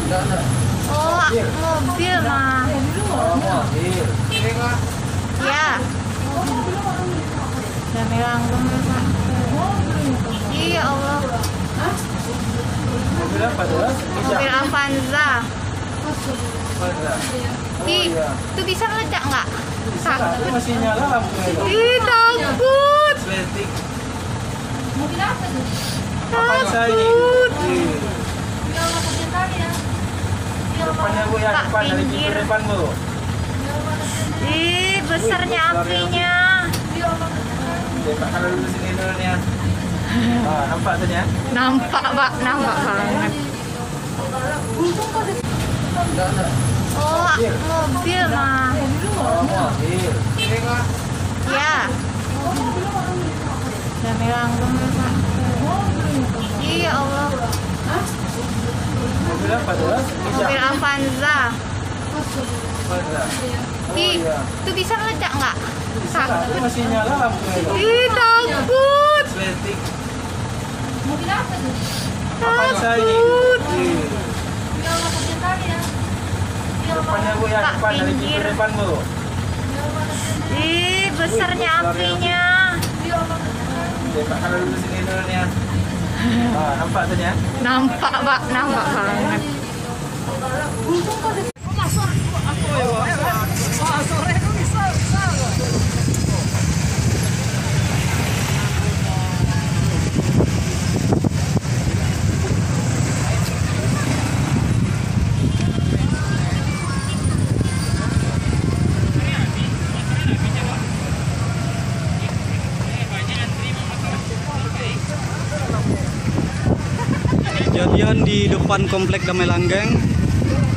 Oh, mobil mah. Oh, mobil. Ya. Demi langgeng. Iya Allah. Mobil apa tuh? Mobil Avanza. Ih, itu bisa meledak nggak? Tapi masih nyala lampunya itu. Ih, takut. Sleting. Takut. Depannya bu ya, Kak, depan dari pinggir. pintu depan bu. Ih, besarnya apinya. Tembak kalau dulu sini dulu nih ya. Ah, nampak tadi ya? Nampak, Pak. Nampak banget. Oh, mobil mah. Oh, mobil. Ya. Demi langgeng. Iya Allah. Mobil apa tuh? Mobil Avanza. Ih, itu bisa meledak nggak? Tapi masih nyala lampunya itu. Ih, takut. Sleting. Takut. Depannya bu ya, Kak, depan dari pintu pinggir. depan bu. Ih, besarnya apinya. Tembak kalau dulu sini dulu nih ya. Ah, nampak tadi ya? Nampak, Pak. Nampak banget. Kejadian di depan Komplek Damai Langgeng.